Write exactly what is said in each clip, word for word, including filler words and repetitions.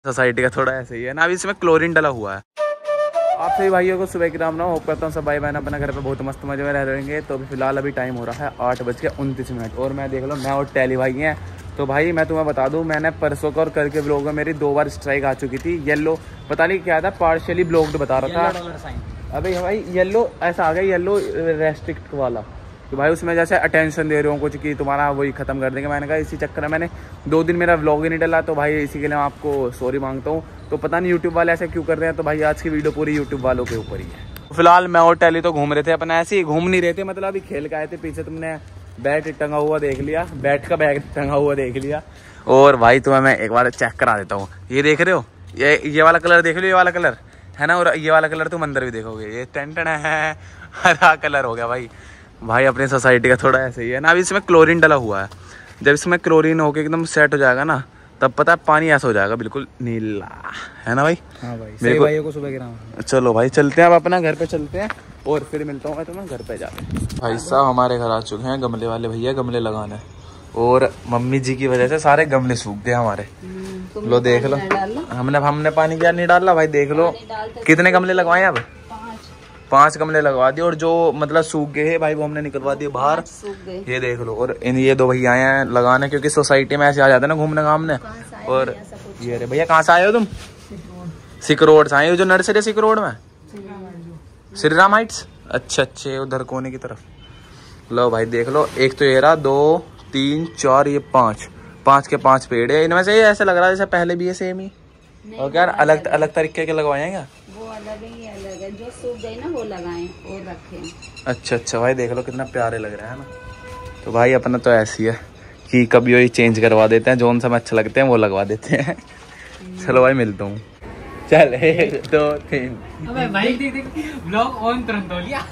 Society का थोड़ा ऐसे ही है ना, अभी इसमें क्लोरीन डला हुआ है। आप सभी भाइयों को सुबह की राम ना, होप करता हूँ सब भाई बहन अपना घर पे बहुत मस्त मजे में रह रहेंगे। तो अभी फिलहाल अभी टाइम हो रहा है आठ बज के उनतीस मिनट और मैं देख लो मैं और टैली भाई हैं। तो भाई मैं तुम्हें बता दूं, मैंने परसों का और कल के ब्लॉग में मेरी दो बार स्ट्राइक आ चुकी थी। येलो पता नहीं क्या था, पार्शियली ब्लॉक्ड बता रहा था। अभी भाई येलो ऐसा आ गया, येलो रेस्ट्रिक्ट वाला, तो भाई उसमें जैसे अटेंशन दे रहे हो कुछ कि तुम्हारा वही खत्म कर देंगे। मैंने कहा इसी चक्कर में मैंने दो दिन मेरा व्लॉग ही नहीं डला, तो भाई इसी के लिए मैं आपको सॉरी मांगता हूँ। तो पता नहीं यूट्यूब वाले ऐसे क्यों कर रहे हैं, तो भाई आज की वीडियो पूरी यूट्यूब वालों के ऊपर ही है। फिलहाल मैं और टैली तो घूम रहे थे अपना, ऐसे ही घूम नहीं रहे थे, मतलब अभी खेल के आए थे। पीछे तुमने बैट टंगा हुआ देख लिया, बैट का बैग टंगा हुआ देख लिया। और भाई तुम्हें मैं एक बार चेक करा देता हूँ, ये देख रहे हो, ये ये वाला कलर देख लो, ये वाला कलर है ना, और ये वाला कलर तुम अंदर भी देखोगे, ये टेंटन है हरा कलर हो गया भाई। भाई अपनी सोसाइटी का थोड़ा ऐसे ही है ना, अभी इसमें क्लोरीन डला हुआ है। जब इसमें क्लोरीन होके एकदम सेट हो जाएगा ना, तब पता है पानी ऐसा हो जाएगा बिल्कुल नीला, है ना भाई? हाँ भाई, सही भाइयों को सुबह गिरा। चलो भाई चलते हैं अब अपना घर पे चलते हैं और फिर मिलता हूँ मैं तुम्हें घर पे जाके। भाई साहब हमारे घर आ चुके हैं गमले वाले भैया, गमले लगाने, और मम्मी जी की वजह से सारे गमले सूख गए हमारे। लो देख लो, हमने हमने पानी क्या नहीं डाला भाई, देख लो कितने गमले लगवाए अब, पांच गमले लगवा दिए, और जो मतलब सूख गए हैं भाई वो हमने निकलवा दिए बाहर, ये देख लो। और इन ये दो भैया आए हैं लगाने, क्योंकि सोसाइटी में ऐसे आ जाते हैं ना घूमने घामने। और ये रे भैया कहाँ से आए हो तुम? सिक रोड से आए हो, जो नर्सरी सिक रोड में, श्री राम हाइट्स। अच्छा अच्छे उधर कोने की तरफ। लो भाई देख लो, एक तो ये रहा, दो तीन चार, ये पांच, पांच के पांच पेड़ है। इनमें से ये ऐसे लग रहा है जैसे पहले भी है सेम ही, और क्या अलग अलग तरीके के लगवाए हैं क्या? वो अलग ही अलग है, जो सूख गई ना वो लगाए और रखे। अच्छा अच्छा भाई देख लो कितना प्यारे लग रहा है ना। तो भाई अपना तो ऐसी है कि कभी वही चेंज करवा देते हैं, जो समय अच्छे लगते हैं वो लगवा देते हैं। चलो भाई मिलता हूँ, चल एक दो तीन। अबे भाई देख देख ब्लॉग ऑन तुरंत हो लिया।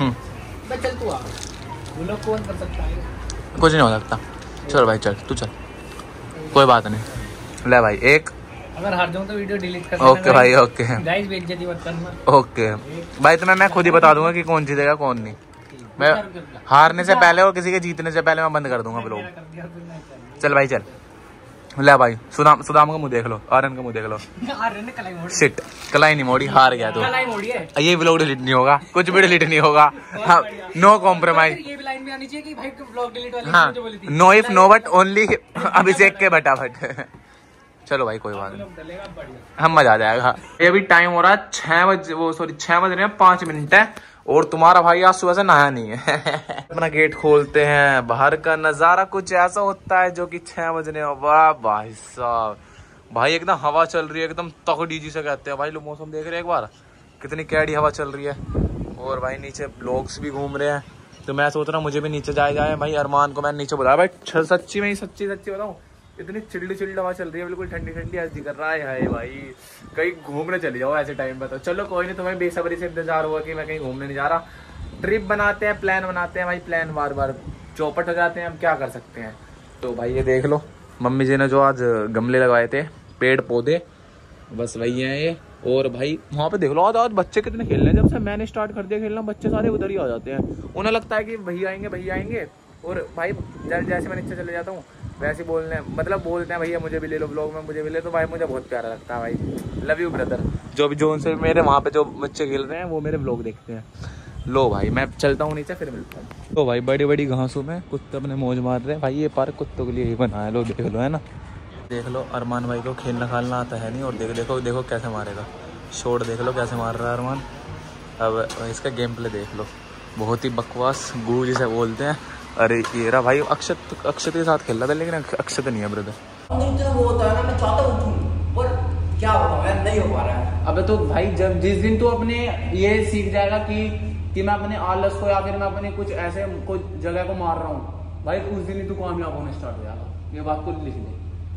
चल तू आ, ब्लॉग ऑन कर सकता है, कुछ नहीं हो सकता। चल भाई चल तू चल, कोई बात नहीं। ले भाई एक, अगर हार जाऊं तो वीडियो डिलीट कर देना। ओके भाई ओके गाइस, बेइज्जती मत करना। ओके भाई, तुम्हें मैं खुद ही बता दूंगा कि कौन जीतेगा कौन नहीं। मैं हारने से पहले और किसी के जीतने से पहले मैं बंद कर दूंगा ब्लॉग। चल भाई चल, ले भाई सुदाम सुदाम का मुंह देख लो, आर्यन का मुंह देख लो। शिट कलाई नहीं मोड़ी, हार गया तू। ये ब्लॉग डिलीट नहीं होगा, कुछ भी डिलीट नहीं होगा। हाँ, नो कॉम्प्रोमाइज। ये लाइन भी आनी चाहिए कि भाई ब्लॉग डिलीट वाली हाँ, no if no but only Abhishek के बटाबट। चलो भाई कोई बात नहीं, हम मजा आ जाएगा। ये अभी टाइम हो रहा है छह बजे, वो सॉरी छह बज रहे हैं पांच मिनट है, और तुम्हारा भाई आज सुबह से नहाया नहीं है। अपना गेट खोलते हैं, बाहर का नजारा कुछ ऐसा होता है जो कि छह बजने वाह भाई साहब, भाई एकदम हवा चल रही है, एकदम तगड़ी जी से कहते हैं भाई लोग। मौसम देख रहे हैं एक बार, कितनी कैडी हवा चल रही है। और भाई नीचे ब्लॉग्स भी घूम रहे हैं, तो मैं सोच रहा हूँ मुझे भी नीचे जाए जाए भाई। अरमान को मैंने नीचे बुलाया भाई, सच्ची में ही सच्ची सच्ची बताऊँ, इतनी चिल्ड चिल्ड हवा चल रही है, बिल्कुल ठंडी ठंडी हंसी कर रहा है। हाय भाई कहीं घूमने चले जाओ ऐसे टाइम पे। तो चलो कोई नहीं, तुम्हें बेसब्री से इंतजार हुआ कि मैं कहीं घूमने नहीं जा रहा। ट्रिप बनाते हैं, प्लान बनाते हैं भाई, प्लान बार बार चौपट हो जाते हैं, हम क्या कर सकते हैं। तो भाई ये देख लो, मम्मी जी ने जो आज गमले लगाए थे, पेड़ पौधे, बस वही है ये। और भाई वहाँ पे देख लो आज आज बच्चे कितने खेल रहे हैं। जब से मैंने स्टार्ट कर दिया खेलना, बच्चे सारे उधर ही आ जाते हैं। उन्हें लगता है कि भैया आएंगे भैया आएंगे, और भाई जैसे मैं नीचे चले जाता हूँ वैसे बोलने मतलब बोलते हैं भैया मुझे भी ले लो ब्लॉग में, मुझे भी ले। तो भाई मुझे बहुत प्यारा लगता है भाई, लव यू ब्रदर। जो भी जो उनसे मेरे वहाँ पे जो बच्चे खेल रहे हैं वो मेरे ब्लॉग देखते हैं। लो भाई मैं चलता हूँ नीचे, फिर मिलता हूँ। तो भाई बड़ी बड़ी घासों में कुत्ते अपने मौज मार रहे हैं भाई, ये पार्क कुत्तों के लिए ही बना है। लो देख लो, है ना, देख लो। अरमान भाई को खेलना खालना आता है नहीं, और देख देखो देखो कैसे मारेगा शॉट, देख लो कैसे मार रहा है अरमान। अब इसका गेम प्ले देख लो, बहुत ही बकवास, गू जिसे बोलते हैं। अरे ये रहा भाई अक्षत, अक्षत के साथ खेल रहा था, लेकिन अक्षत नहीं है ब्रदर। वो होता है ना, मैं चाहता हूँ पर क्या होता है, नहीं हो पा रहा है। अबे तो भाई जब जिस दिन तू अपने ये सीख जाएगा कि कि मैं अपने आलस को या फिर मैं अपने कुछ ऐसे कुछ जगह को मार रहा हूँ भाई, उस दिन ही तू कामयाब होने स्टार्ट हो जाएगा। ये बात को लिख दे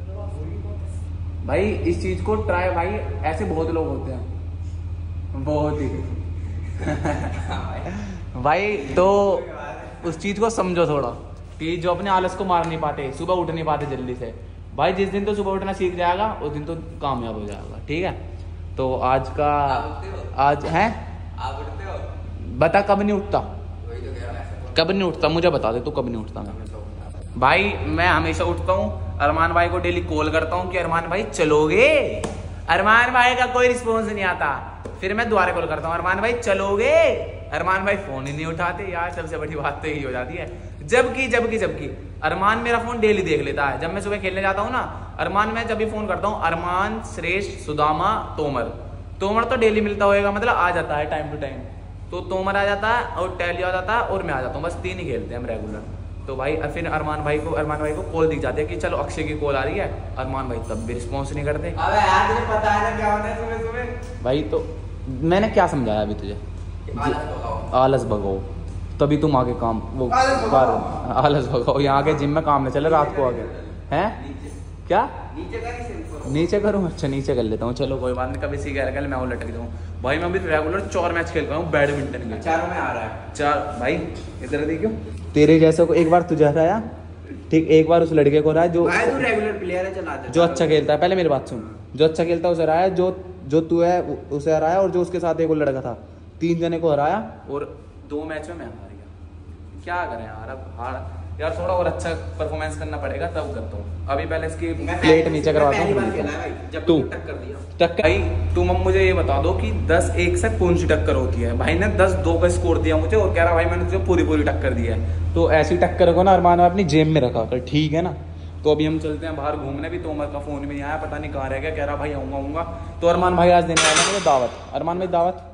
भाई, इस चीज को ट्राई भाई, ऐसे बहुत लोग होते हैं, बहुत ही भाई। तो उस चीज को समझो थोड़ा, कि जो अपने आलस को मार नहीं पाते, सुबह उठ नहीं पाते जल्दी से भाई, जिस दिन तो सुबह उठना सीख जाएगा उस दिन तो कामयाब हो जाएगा। ठीक है, तो आज का आज है, आप उठते हो? बता कब नहीं उठता, कब नहीं उठता मुझे बता दे तू, कब नहीं उठता मैं भाई? मैं हमेशा उठता हूँ, अरमान भाई को डेली कॉल करता हूँ कि अरमान भाई चलोगे, अरमान भाई का कोई रिस्पॉन्स नहीं आता। फिर मैं दोबारा कॉल करता हूँ, अरमान भाई चलोगे? अरमान भाई फोन ही नहीं उठाते यार। सबसे बड़ी बात तो यही हो जाती है। जबकि जबकि जबकि अरमान मेरा फोन डेली देख लेता है। जब मैं सुबह खेलने जाता हूँ ना, अरमान मैं जब भी फोन करता हूँ, अरमान, श्रेष्ठ, सुदामा, तोमर तोमर तो डेली मिलता होएगा, मतलब आ जाता है टाइम टू टाइम। तो तोमर आ जाता है और टैली आ जाता है और मैं आ जाता हूँ, बस तीन ही खेलते हैं हम रेगुलर। तो भाई फिर अरमान भाई को अरमान भाई को कॉल दिख जाती है कि चलो अक्षय की कॉल आ रही है। अरमान भाई तब भी रिस्पॉन्स नहीं करते। अबे यार तुझे पता है ना क्या होता है सुबह सुबह। भाई तो मैंने क्या समझाया अभी तुझे? आलस भगाओ, तभी तुम आगे काम वो कर आलस भगाओ। यहाँ आके जिम में काम न चले रात को आगे हैं क्या नीचे करूँ? अच्छा नीचे कर लेता हूँ, चलो कोई बात नहीं। कभी सी कह कल मैं वो लटक जाऊँ। भाई मैं अभी रेगुलर चार मैच खेल रहा हूँ बैडमिंटन के, चारों में आ रहा है चार। भाई इधर देखियो, तेरे जैसे को एक बार तुझे हराया, ठीक, एक बार उस लड़के को हराया जो रेगुलर प्लेयर है, चला जो अच्छा खेलता है। पहले मेरी बात सुन, जो अच्छा खेलता है उसे हराया, जो जो तू है उसे हराया, और जो उसके साथ एक और लड़का था, तीन जने को हराया और दो मैच में मैं हार गया। क्या करें यार, अब हार यार, थोड़ा और अच्छा परफॉर्मेंस करना पड़ेगा तब करता हूँ। अभी पहले इसकी प्लेट नीचे करवाता हूँ। तू टक्कर भाई तुम अब मुझे ये बता दो कि दस एक से कौन सी टक्कर होती है? भाई ने दस दो का स्कोर दिया मुझे और कह रहा भाई मैंने तुझे पूरी पूरी टक्कर दी है। तो ऐसी टक्कर को ना अरमान अपनी जेब में रखा कर, ठीक है ना? तो अभी हम चलते हैं बाहर घूमने। भी तोमर का फोन भी नहीं आया, पता नहीं कहाँ रह गया। कह रहा भाई आऊँगा आऊँगा। तो अरमान भाई आज देने वाला मुझे दावत। अरमान भाई दावत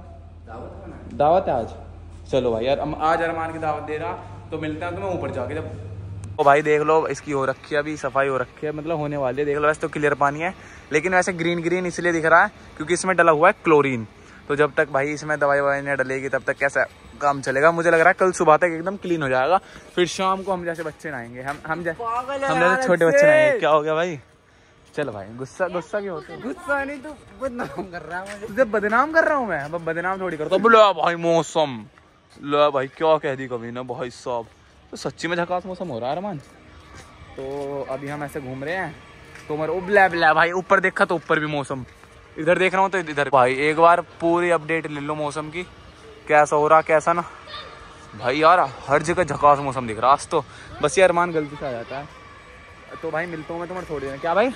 दावत है आज। चलो भाई यार आज अरमान की दावत दे रहा, तो मिलते हैं तुम्हें ऊपर जाके। जब तो भाई देख लो इसकी हो रखी है, अभी सफाई हो रखी है, मतलब होने वाली है। देख लो वैसे तो क्लियर पानी है, लेकिन वैसे ग्रीन ग्रीन इसलिए दिख रहा है क्योंकि इसमें डला हुआ है क्लोरीन। तो जब तक भाई इसमें दवाई ववाई नहीं डलेगी तब तक कैसा काम चलेगा? मुझे लग रहा है कल सुबह तक एकदम क्लीन हो जाएगा, फिर शाम को हम जैसे बच्चे नहाएंगे। हम हम जैसे हम जैसे छोटे बच्चे नहाएंगे। क्या हो गया भाई? चल भाई गुस्सा गुस्सा क्यों होता है? गुस्सा नहीं, तू बदनाम कर रहा है मुझे। तुझे बदनाम कर रहा हूँ मैं? अब बदनाम थोड़ी करता हूँ। ला भाई मौसम, ला भाई क्या कह दी कभी ना भाई साहब। तो सच्ची में झकास मौसम हो रहा है अरमान। तो अभी हम ऐसे घूम रहे हैं तो मर उबला बिला भाई, ऊपर देखा तो ऊपर भी मौसम, इधर देख रहा हूँ तो इधर। भाई एक बार पूरी अपडेट ले लो मौसम की, कैसा हो रहा कैसा ना। भाई यार हर जगह झकास मौसम दिख रहा आज तो। बस ये अरमान गलती से आ जाता है। तो भाई मिलता हूँ मैं तुम्हारे थोड़ी देर। क्या भाई?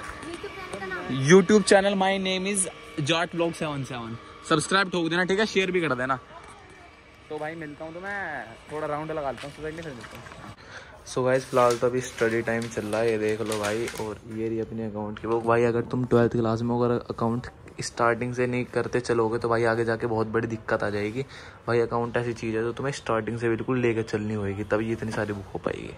YouTube channel my name is Jat blog seven seven. Subscribe ठोक देना, ठीक है? शेयर भी कर देना। तो भाई मिलता हूँ तो मैं थोड़ा राउंड लगाता हूँ, फिर मिलता हूँ। सो गाइस फिलहाल तो अभी स्टडी टाइम चल रहा है, ये देख लो भाई। और ये रही अपने अकाउंट की बुक। भाई अगर तुम ट्वेल्थ क्लास में अगर अकाउंट स्टार्टिंग से नहीं करते चलोगे तो भाई आगे जाके बहुत बड़ी दिक्कत आ जाएगी। भाई अकाउंट ऐसी चीज़ है तो तुम्हें स्टार्टिंग से बिल्कुल लेकर चलनी होगी, तभी इतनी सारी बुक हो पाएगी।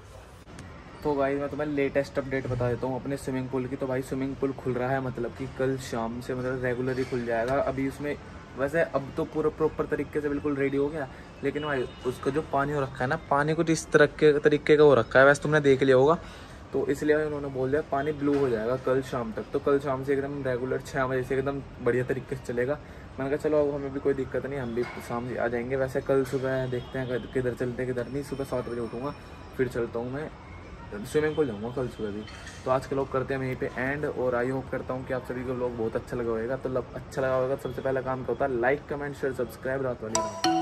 तो भाई मैं तुम्हें लेटेस्ट अपडेट बता देता हूँ अपने स्विमिंग पूल की। तो भाई स्विमिंग पूल खुल रहा है, मतलब कि कल शाम से मतलब रेगुलर ही खुल जाएगा। अभी उसमें वैसे अब तो पूरा प्रॉपर तरीके से बिल्कुल रेडी हो गया, लेकिन भाई उसका जो पानी हो रखा है ना, पानी कुछ इस तरह के तरीके का हो रखा है, वैसे तुमने देख लिया होगा। तो इसलिए भाई उन्होंने बोल दिया पानी ब्लू हो जाएगा कल शाम तक। तो कल शाम से एकदम रेगुलर छः बजे से एकदम बढ़िया तरीके से चलेगा। मैंने कहा चलो अब हमें भी कोई दिक्कत नहीं, हम भी शाम से आ जाएंगे। वैसे कल सुबह देखते हैं किधर चलते हैं किधर नहीं। सुबह सात बजे उठूँगा, फिर चलता हूँ मैं स्विमिंग पूल जाऊँगा कल सुबह भी। तो आज के लोग करते हैं यहीं पे एंड। और आई होप करता हूँ कि आप सभी को लोग बहुत अच्छा लगा होगा। तो अच्छा लगा होगा सबसे पहला काम क्या होता है? लाइक कमेंट शेयर सब्सक्राइब रात वाली।